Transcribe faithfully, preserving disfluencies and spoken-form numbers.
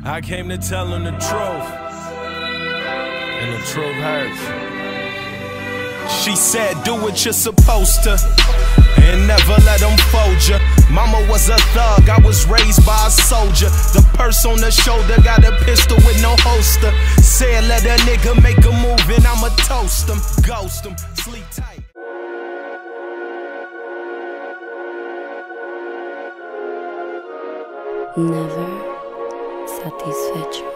I came to tell him the truth, and the truth hurts. She said, do what you're supposed to, and never let them fold ya. Mama was a thug, I was raised by a soldier. The purse on the shoulder, got a pistol with no holster. Said let a nigga make a move and I'ma toast him, ghost him, sleep tight. Never satisfecho.